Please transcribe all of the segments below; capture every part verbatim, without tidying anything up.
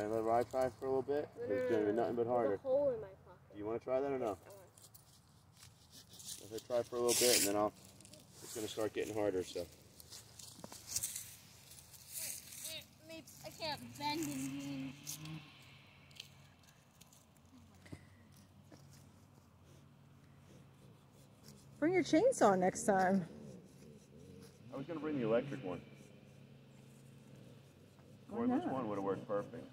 Alright, let Rye try for a little bit. No, no, It's no, going to be no, nothing but There's harder. a hole in my pocket. Do you want to try that or no? Yes, I want. Let her try for a little bit and then I'll, it's going to start getting harder, so. Maybe I can't bend in here. Bring your chainsaw next time. I was going to bring the electric one. Why Or this not? one would have worked perfect.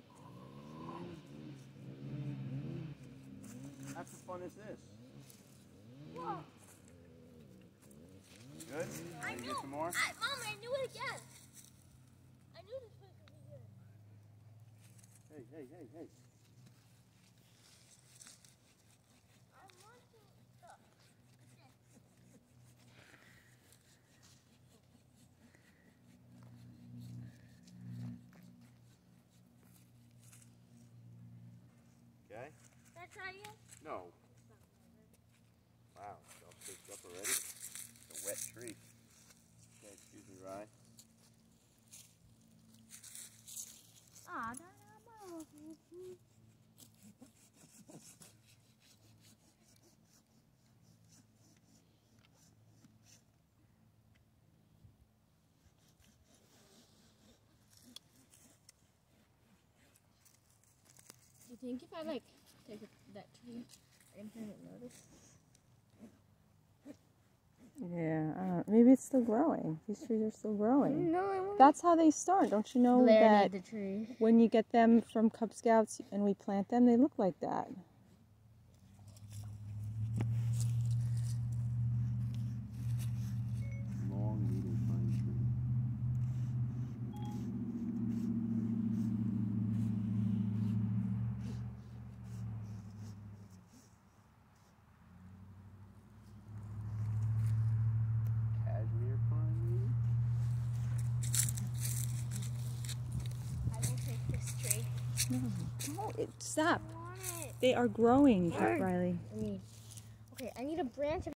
How fun is this? Whoa. Good? I Can you knew. get some more? I, Mom, I knew it again. I knew this place would be good. Hey, hey, hey, hey. I want to. Look. Okay? Can I try again? No. Wow, it's all stitched up already. It's a wet tree. Okay, excuse me, Rye. Ah, no, no, no. Do you think if I like take a, that tree, I can turn it notice? Yeah, uh, maybe it's still growing. These trees are still growing. No, I won't. That's how they start. Don't you know Blair that need the tree. when you get them from Cub Scouts and we plant them, they look like that? Long needle pine tree. Cashmere pine, maybe? I will take this tree. No, no it, stop. I want it. They are growing, Word. Riley. I mean, okay, I need a branch of